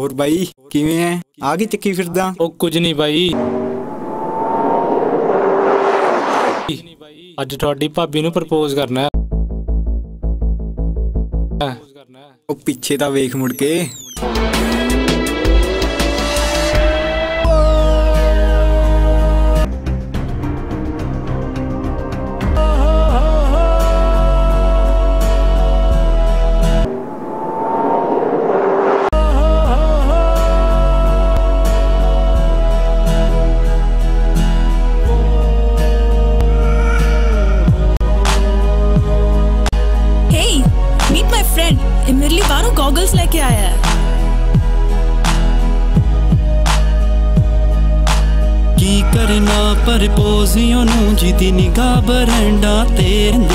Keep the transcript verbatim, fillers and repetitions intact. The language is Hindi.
और भाई किवें है? आगे चक्की फिरदा? ओ कुछ नहीं भाई, अज थोड़ी भाभी नूं प्रपोज करना है। ओ पीछे ता वेख मुड़ के। मेरे लिए बारह गॉगल्स लेके आया है। की करना प्रपोज ओनू जिदी निगाह बरंडा तेरे